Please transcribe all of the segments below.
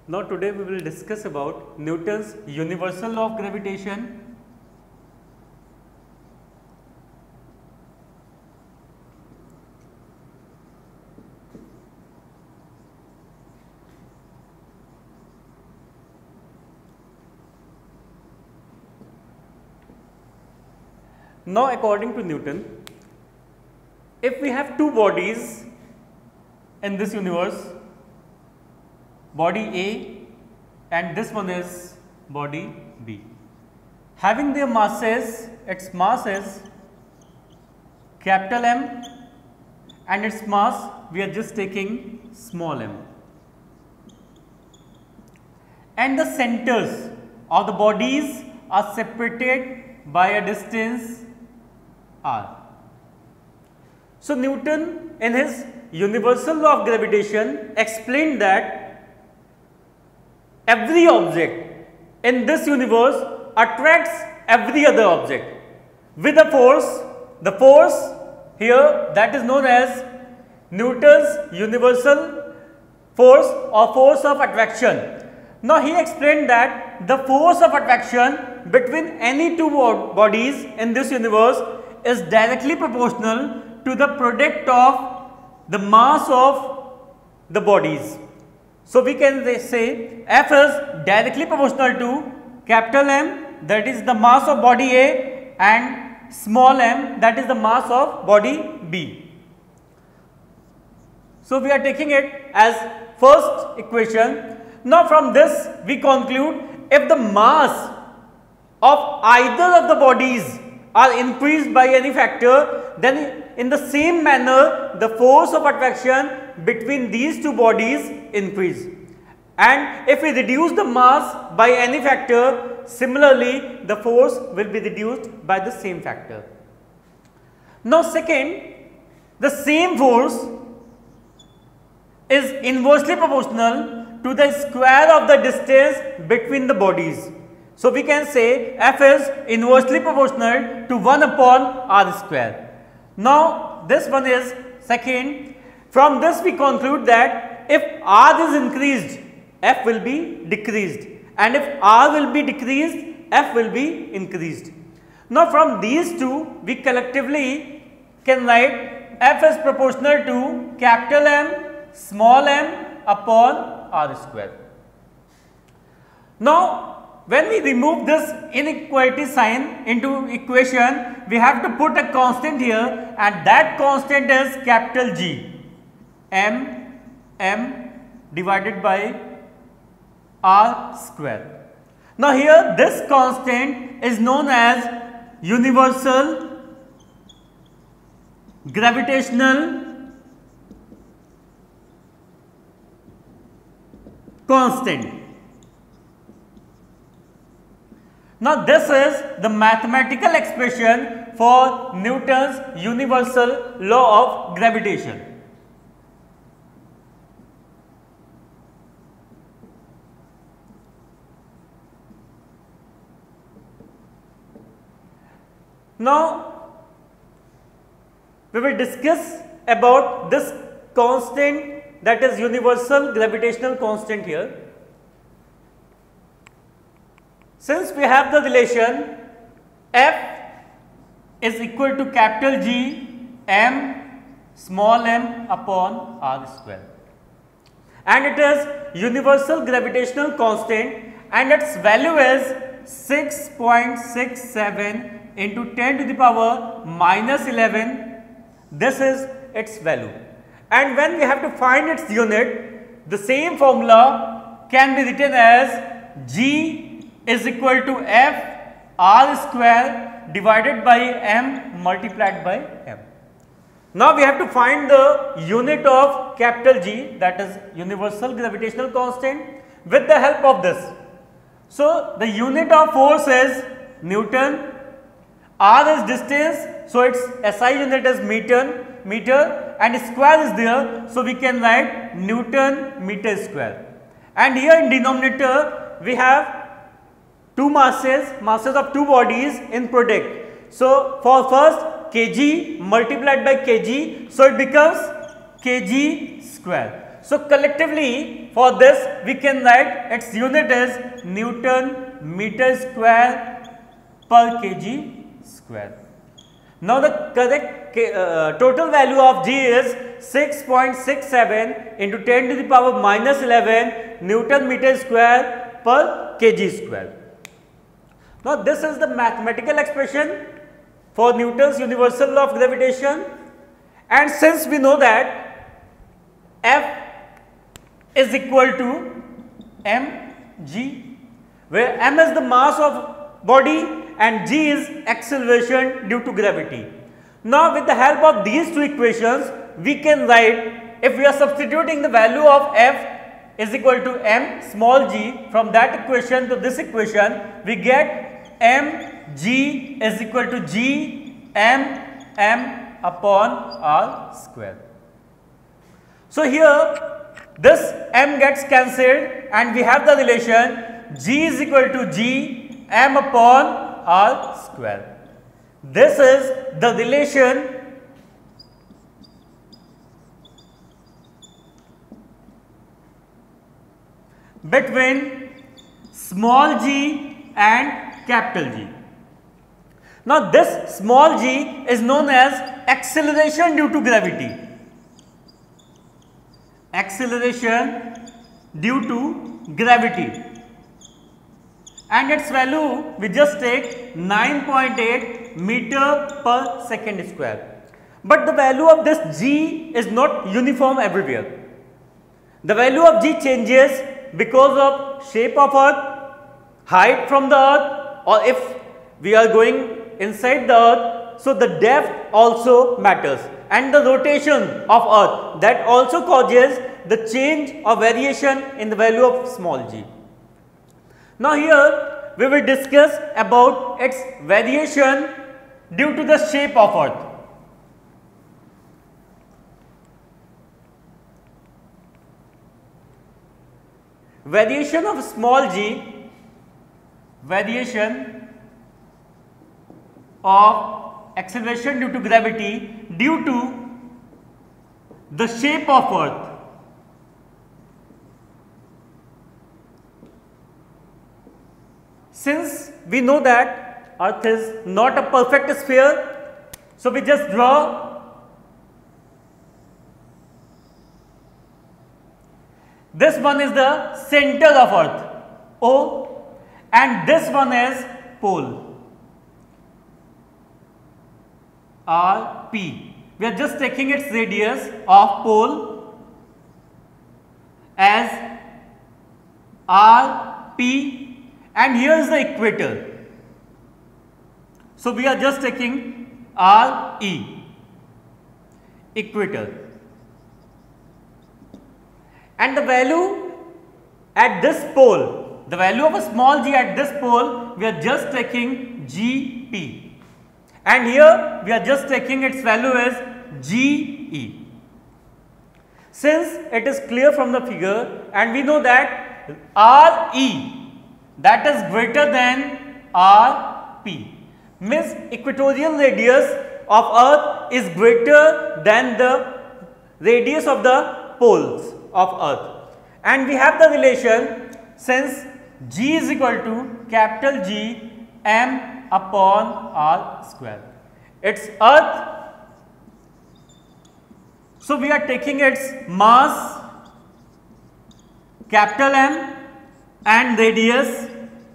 Now today we will discuss about Newton's universal law of gravitation. Now according to Newton, if we have two bodies in this universe, body A and this one is body B, having their masses, its mass is capital M and its mass we are just taking small m, and the centers of the bodies are separated by a distance r. So Newton in his universal law of gravitation explained that every object in this universe attracts every other object with a force. The force here that is known as Newton's universal force or force of attraction. Now he explained that the force of attraction between any two bodies in this universe is directly proportional to the product of the mass of the bodies. So we can say F is directly proportional to capital M, that is the mass of body A, and small m, that is the mass of body B. So we are taking it as first equation. Now from this we conclude if the mass of either of the bodies are increased by any factor, then in the same manner the force of attraction between these two bodies increase, and if we reduce the mass by any factor, similarly the force will be reduced by the same factor. Now second, the same force is inversely proportional to the square of the distance between the bodies. So we can say F is inversely proportional to 1 upon r square. Now this one is second. From this we conclude that if r is increased, F will be decreased, and if r will be decreased, F will be increased. Now from these two we collectively can write F is proportional to capital M small m upon r square. Now when we remove this inequality sign into equation, we have to put a constant here, and that constant is capital G, m divided by r square. Now here this constant is known as universal gravitational constant. Now this is the mathematical expression for Newton's universal law of gravitation. Now we will discuss about this constant, that is universal gravitational constant here. Since we have the relation F is equal to capital G m small m upon r square, and it is universal gravitational constant, and its value is 6.67 into 10 to the power minus 11. This is its value, and when we have to find its unit, the same formula can be written as G is equal to F r square divided by m multiplied by m. Now we have to find the unit of capital G, that is universal gravitational constant, with the help of this. So the unit of force is Newton, r is distance, so its SI unit is meter, and square is there, so we can write Newton meter square. And here in denominator we have two masses of two bodies in product. So for first kg multiplied by kg, so it becomes kg square. So collectively for this we can write its unit is Newton meter square per kg square. Now the correct total value of G is 6.67 into 10 to the power minus 11 Newton meter square per kg square. Now this is the mathematical expression for Newton's universal law of gravitation, and since we know that F is equal to mg, where m is the mass of body and g is acceleration due to gravity. Now with the help of these two equations we can write, if we are substituting the value of F is equal to m small g from that equation to this equation, we get mg is equal to g m upon r square. So here this m gets cancelled and we have the relation g is equal to g m upon r square. This is the relation between small g and capital G. Now this small g is known as acceleration due to gravity. Acceleration due to gravity, and its value we just take 9.8 meter per second square. But the value of this g is not uniform everywhere. The value of g changes because of shape of earth, height from the earth, or if we are going inside the earth, so the depth also matters, and the rotation of earth, that also causes the change or variation in the value of small g. Now here we will discuss about its variation due to the shape of earth. Variation of small g, variation of acceleration due to gravity due to the shape of earth. Since we know that earth is not a perfect sphere, so we just draw this one is the center of earth O, and this one is pole R P. We are just taking its radius of pole as R P, and here is the equator. So we are just taking R E, equator, and the value at this pole, the value of a small g at this pole, we are just taking G P, and here we are just taking its value as G E. Since it is clear from the figure and we know that R E, that is greater than R P, means equatorial radius of earth is greater than the radius of the poles of earth, and we have the relation, since G is equal to capital G m upon r square. It's earth, so we are taking its mass capital M and radius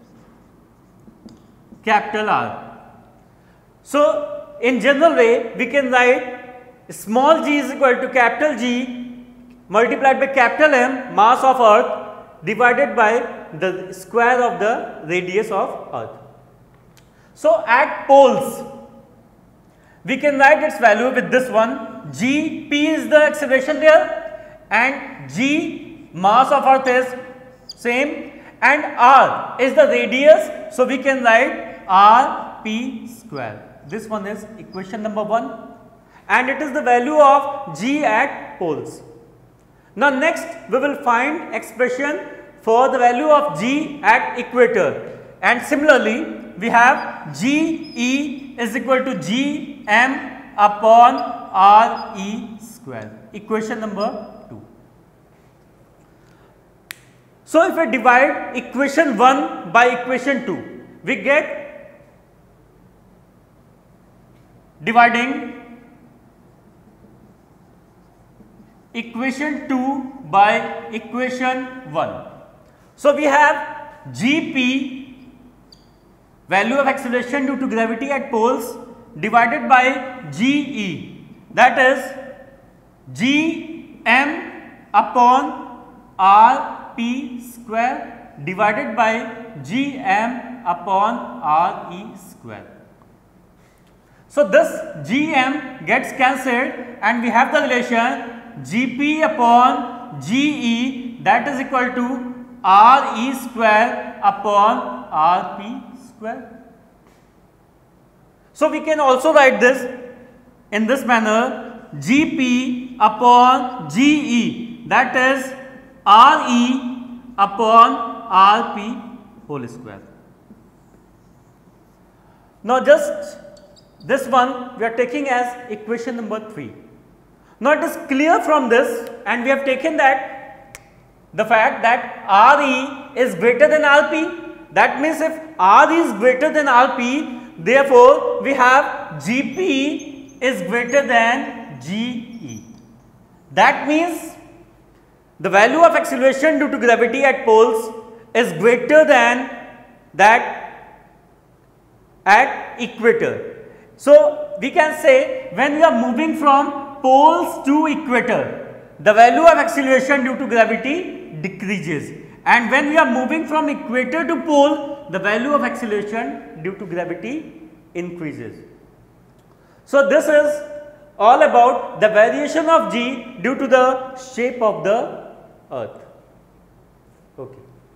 capital R. So in general way we can write small g is equal to capital G multiplied by capital M, mass of earth, divided by the square of the radius of earth. So at poles we can write its value with this one, G P is the acceleration there and G mass of earth is same, and R is the radius, so we can write R P square. This one is equation number 1, and it is the value of G at poles. Now next we will find expression for the value of G at equator, and similarly we have G E is equal to G M upon R E square, equation number 2. So if we divide equation 1 by equation 2, we get, dividing equation 2 by equation 1. So we have Gp, value of acceleration due to gravity at poles, divided by Ge, that is Gm upon Rp square divided by Gm upon Re square. So this Gm gets cancelled and we have the relation Gp upon Ge, that is equal to Re square upon Rp square. So we can also write this in this manner: Gp upon Ge, that is Re upon Rp whole square. Now just this one we are taking as equation number 3. Now it is clear from this, and we have taken that the fact that Re is greater than Rp. That means if Re is greater than Rp, therefore we have Gp is greater than Ge. That means the value of acceleration due to gravity at poles is greater than that at equator. So we can say when we are moving from poles to equator, the value of acceleration due to gravity decreases, and when we are moving from equator to pole, the value of acceleration due to gravity increases. So this is all about the variation of G due to the shape of the earth. Okay.